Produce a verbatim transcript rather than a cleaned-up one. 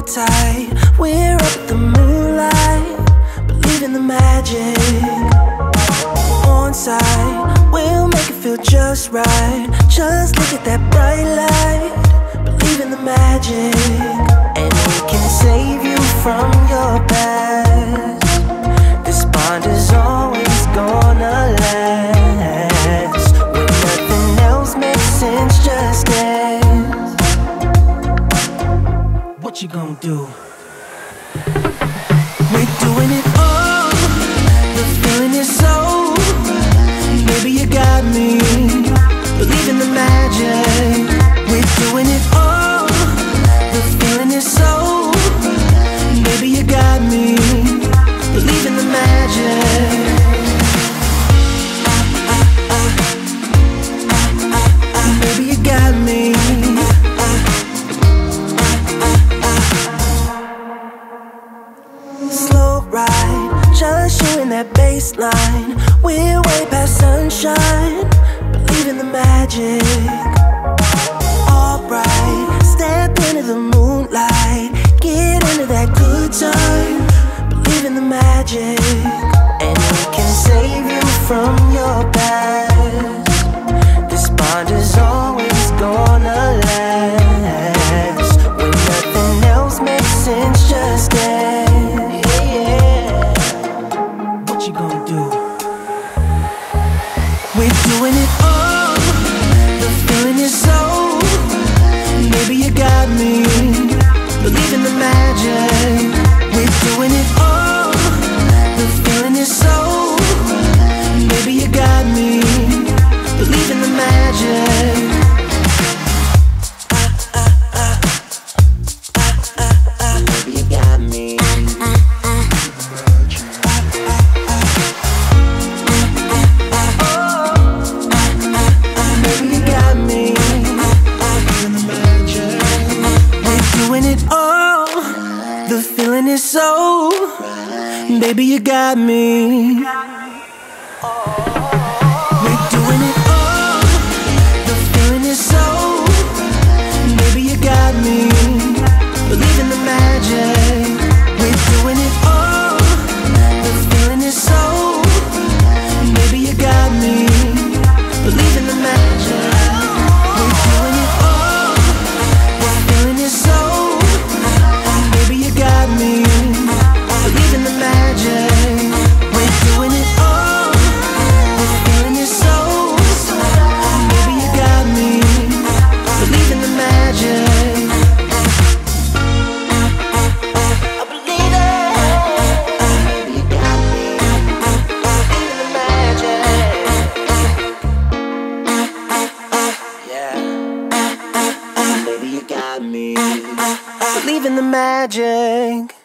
hold tight, we're up the moonlight. Believe in the magic. On side, we'll make it feel just right. Just look at that bright light. Believe in the magic, and we can save you from your past. This bond is always gonna last. When nothing else makes sense, just dance. What you gonna do? We're doing it all. The feeling is so. Baby, you got me. Believe in the magic. We're doing it all. The feeling is so. Baby, you got me. Believe in the magic. Baby, you got me. Slow ride, just you in that baseline. We're way past sunshine. Believe in the magic. Alright, step into the moonlight. Get into that good time. Believe in the magic, and we can save you from your past. This bond is always gonna last. When nothing else makes sense, just dance. Yeah, yeah. What you gonna do? We're doing it all. The feeling is so. Baby, you got me. Believe in the magic. We're doing it all. The feeling is so. Baby, you got me. Believe in the magic. Baby, you got me. Baby, you got me. We're doing it all. The feeling is so. Baby, you got me. We're doing it all. The feeling is so. Baby, you got me. Believe in the magic. We're doing it all. The feeling is so. Baby, you got me. Believe in the magic. We're doing it all. The feeling is so. Baby, you got me. Believe in the magic. We're doing it all. The feeling is so. Baby, you got me. Believe in the magic. I believe it. Baby, you got me. Believe in the magic. Yeah. Baby, you got me. Believe in the magic.